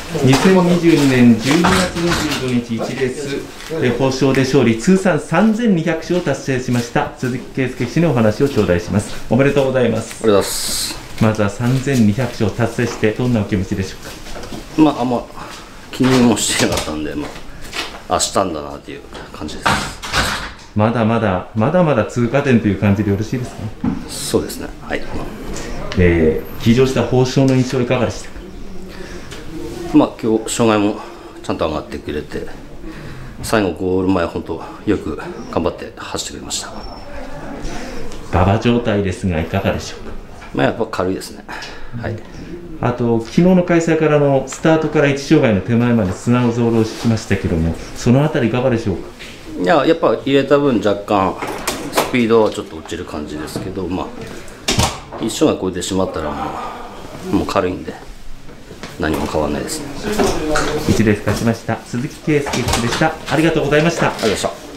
2022年12月25日1レース豊昇で勝利、通算3200勝を達成しました鈴木圭介騎手にお話を頂戴します。おめでとうございます。 ありがとうございます。 まずは3200勝達成してどんなお気持ちでしょうか。 あんま気にもしてなかったんで、明日んだなという感じです。 まだまだ通過点という感じでよろしいですか。 そうですね。はい。 騎乗した豊昇の印象はいかがでしたか。 今日障害もちゃんと上がってくれて、最後ゴール前本当よく頑張って走ってくれました。 馬場状態ですがいかがでしょうか。 やっぱ軽いですね。はい。 あと昨日の開催からのスタートから1障害の手前まで砂を増量しましたけども、そのあたりいかがでしょうか。 やっぱ入れた分若干スピードはちょっと落ちる感じですけど、一障害超えてしまったらもう軽いんで何も変わらないですね。 1レース勝ちました鈴木圭介騎手でした。ありがとうございました。 ありがとうございました。